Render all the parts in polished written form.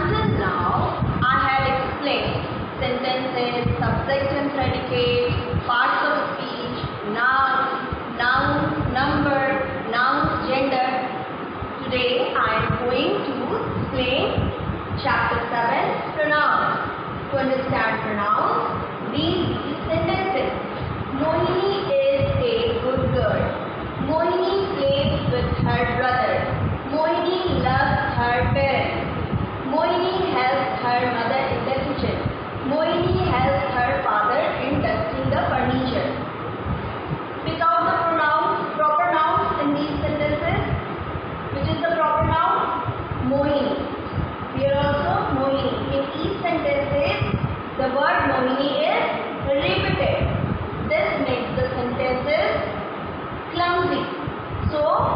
Until now, I had explained sentences, subject and predicate, parts of speech, noun, number, nouns, gender. Today, I am going to explain Chapter 7, Pronouns. To understand pronouns, read these sentences. Mohini is a good girl. Mohini plays with her brother. Mohini loves her parents. Mohini helps her mother in the kitchen. Mohini helps her father in dusting the furniture. Pick out the proper nouns in these sentences. Which is the proper noun? Mohini. Here also Mohini. In each sentence, the word Mohini is repeated. This makes the sentences clumsy. So,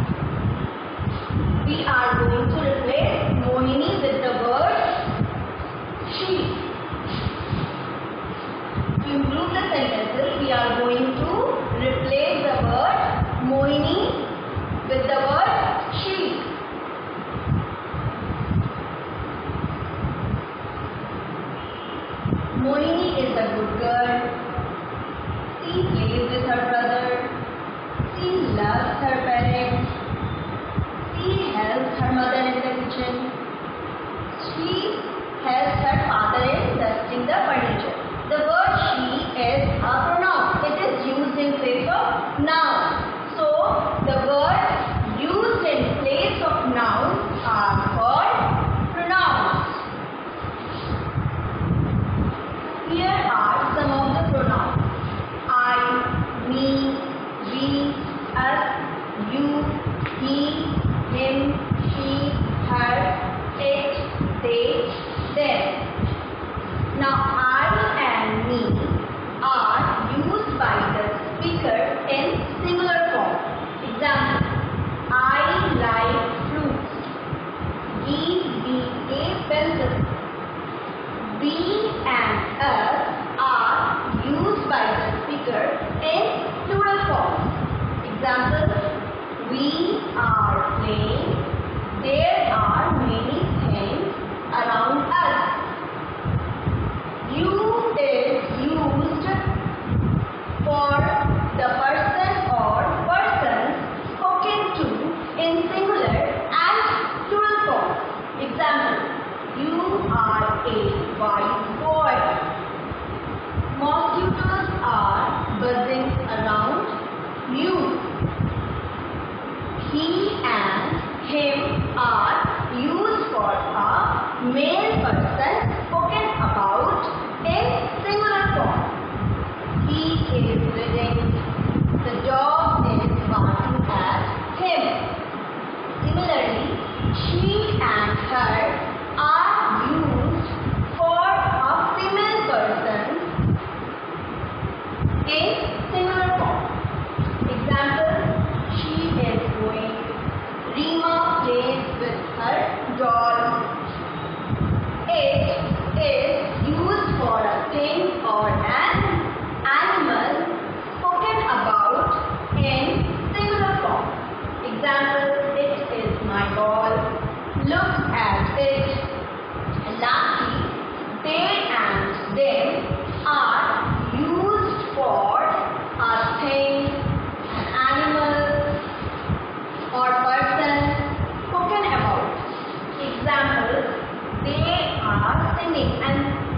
we are going to replace Mohini with the word she. To improve the sentences, we are going to replace the word Mohini with the word she. Mohini is a good girl. She plays with her brother. She loves her parents. She helps her mother in the kitchen. She helps her father in dusting the furniture. The word she is a pronoun. It is used in place of noun. So, the words used in place of nouns are called pronouns. Here are some of the pronouns. I, me, we, us, you, he, him, she, her, it, they, them. Now I and me are used by the speaker in singular form. Example, I like fruits. Give me a pencil. We and us are used by the speaker in plural form. Example, we are playing. There are many things around us. You is used for the person or persons spoken to in singular and plural form. Example, you are a white boy. Mosquitoes are buzzing around you. He and him are used for a male person spoken about in singular form. He is reading. The dog is barking at him. Similarly, she and her are used for a female person in singular form. Example, she is going. Rima plays with her doll. It is used for a thing or an animal spoken about in singular form. Example, it is my ball. Look at it. Lastly, they and them are used for a thing, an animal, or person spoken about. Example, they are singing, and